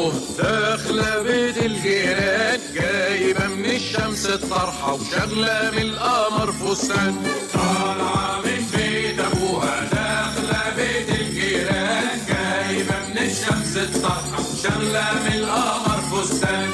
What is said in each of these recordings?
ابوها داخله بيت الجيران، جايبه من الشمس الطرحه وشغله من القمر فستان. طالعه من بيت ابوها داخله بيت الجيران، جايبه من الشمس الطرحه وشغله من القمر فستان.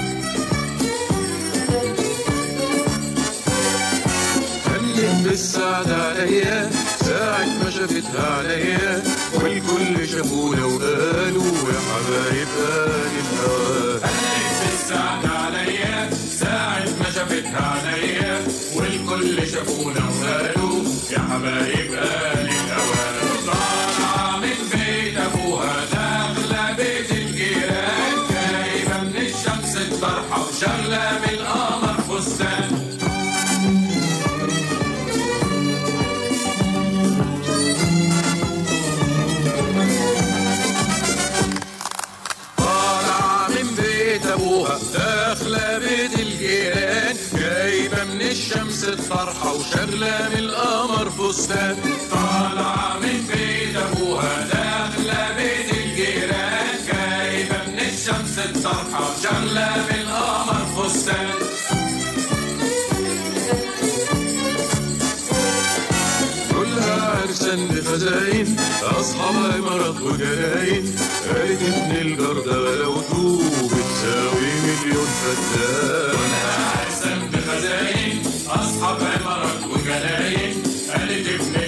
خلت بالسعادة عليا ساعة ما شافتها عليا، والكل شافونا وقالوا يا حبايب قال الهوى. خلت بالسعادة عليا ساعة ما شافتها عليا، والكل شافونا وقالوا يا حبايب قال الهوى. طالعة من بيت أبوها داخلة بيت الجيران، جايبة من الشمس الطرحة وشغلة من القمر فستان. ابوها داخله بيت الجيران، جايبه من الشمس الطرحه وشغله من القمر فستان. طالعه من بيت ابوها داخله بيت الجيران، جايبه من الشمس الطرحه وشغله من القمر فستان. كلها عرسان بخزاين، اصحابها مرض وجناين، قالت ابن الجردة لو توب تساوي مليون فتان. كلها عرسان بخزاين، اصحابها مرض وجناين، قالت ابن